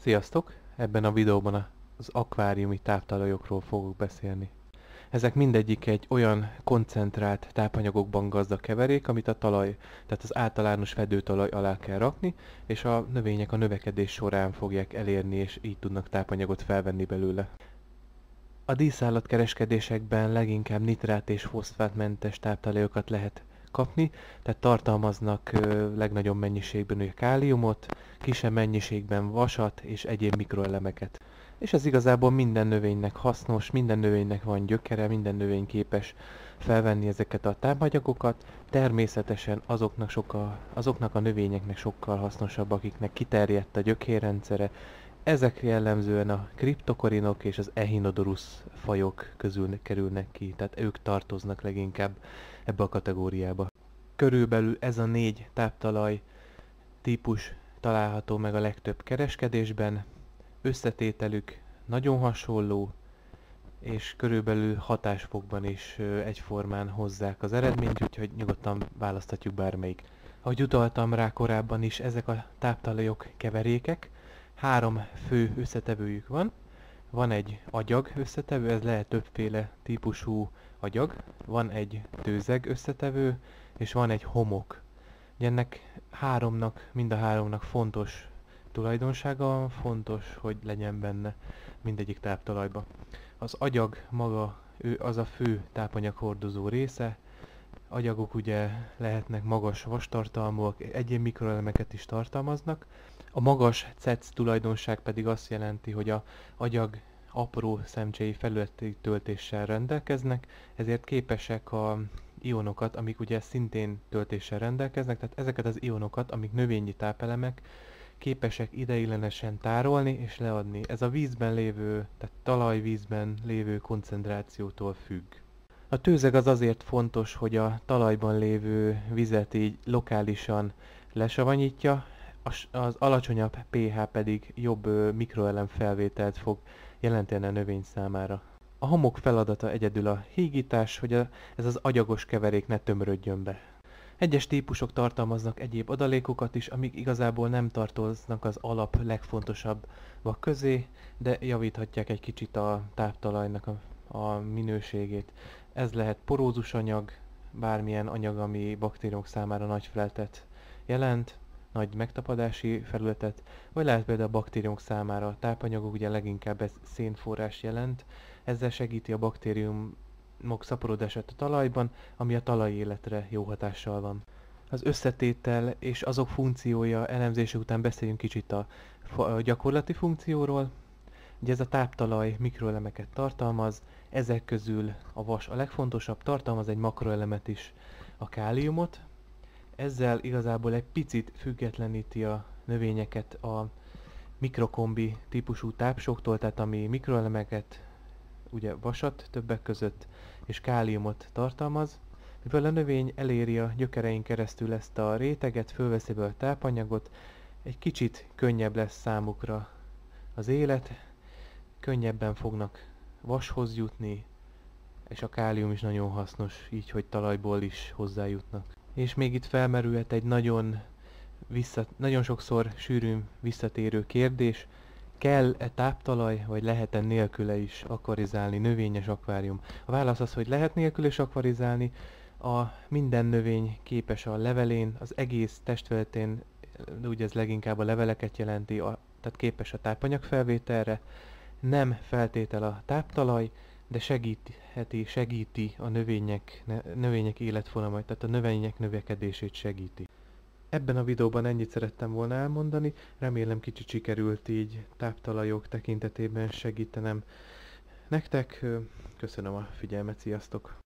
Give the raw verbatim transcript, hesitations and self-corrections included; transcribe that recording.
Sziasztok! Ebben a videóban az akváriumi táptalajokról fogok beszélni. Ezek mindegyik egy olyan koncentrált tápanyagokban gazdag keverék, amit a talaj, tehát az általános fedőtalaj alá kell rakni, és a növények a növekedés során fogják elérni, és így tudnak tápanyagot felvenni belőle. A díszállatkereskedésekben leginkább nitrát és foszfátmentes táptalajokat lehet kapni, tehát tartalmaznak ö, legnagyobb mennyiségben a káliumot, kisebb mennyiségben vasat és egyéb mikroelemeket. És ez igazából minden növénynek hasznos, minden növénynek van gyökere, minden növény képes felvenni ezeket a tápanyagokat. Természetesen azoknak, sokkal, azoknak a növényeknek sokkal hasznosabb, akiknek kiterjedt a gyökérrendszere. Ezek jellemzően a kriptokorinok és az echinodorus fajok közül kerülnek ki, tehát ők tartoznak leginkább ebbe a kategóriába. Körülbelül ez a négy táptalaj típus található meg a legtöbb kereskedésben, összetételük nagyon hasonló, és körülbelül hatásfokban is egyformán hozzák az eredményt, úgyhogy nyugodtan választhatjuk bármelyik. Ahogy utaltam rá korábban is, ezek a táptalajok keverékek, három fő összetevőjük van. Van egy agyag összetevő, ez lehet többféle típusú agyag, van egy tőzeg összetevő, és van egy homok. Ennek háromnak, mind a háromnak fontos tulajdonsága van, fontos, hogy legyen benne mindegyik táptalajba. Az agyag maga, ő az a fő tápanyaghordozó része. Agyagok ugye lehetnek magas vastartalmúak, egyéb mikroelemeket is tartalmaznak. A magas cec tulajdonság pedig azt jelenti, hogy a agyag apró szemcséi felületi töltéssel rendelkeznek, ezért képesek a ionokat, amik ugye szintén töltéssel rendelkeznek, tehát ezeket az ionokat, amik növényi tápelemek, képesek ideiglenesen tárolni és leadni. Ez a vízben lévő, tehát talajvízben lévő koncentrációtól függ. A tőzeg az azért fontos, hogy a talajban lévő vizet így lokálisan lesavanyítja, az alacsonyabb pH pedig jobb mikroelem felvételt fog jelenteni a növény számára. A homok feladata egyedül a hígítás, hogy a, ez az agyagos keverék ne tömörödjön be. Egyes típusok tartalmaznak egyéb adalékokat is, amik igazából nem tartoznak az alap legfontosabbak közé, de javíthatják egy kicsit a táptalajnak a, a minőségét. Ez lehet porózus anyag, bármilyen anyag, ami baktériumok számára nagy felületet jelent, nagy megtapadási felületet, vagy lehet például a baktériumok számára a tápanyagok, ugye leginkább ez szénforrás jelent, ezzel segíti a baktériumok szaporodását a talajban, ami a talajéletre jó hatással van. Az összetétel és azok funkciója elemzése után beszéljünk kicsit a, a gyakorlati funkcióról. Ugye ez a táptalaj mikroelemeket tartalmaz, ezek közül a vas a legfontosabb, tartalmaz egy makroelemet is, a káliumot. Ezzel igazából egy picit függetleníti a növényeket a mikrokombi típusú tápsoktól, tehát ami mikroelemeket, ugye vasat többek között, és káliumot tartalmaz. Mivel a növény eléri a gyökerein keresztül ezt a réteget, fölveszi be a tápanyagot, egy kicsit könnyebb lesz számukra az élet, könnyebben fognak vashoz jutni, és a kálium is nagyon hasznos, így hogy talajból is hozzájutnak. És még itt felmerülhet egy nagyon, vissza, nagyon sokszor sűrűn visszatérő kérdés, kell-e táptalaj, vagy lehet-e nélküle is akvarizálni, növényes akvárium? A válasz az, hogy lehet nélkül is akvarizálni, a minden növény képes a levelén, az egész testfelületén, ugye ez leginkább a leveleket jelenti, a, tehát képes a tápanyagfelvételre, nem feltétel a táptalaj, de segítheti, segíti a növények, növények életfolyamat, tehát a növények növekedését segíti. Ebben a videóban ennyit szerettem volna elmondani, remélem kicsit sikerült így táptalajok tekintetében segítenem nektek. Köszönöm a figyelmet, sziasztok!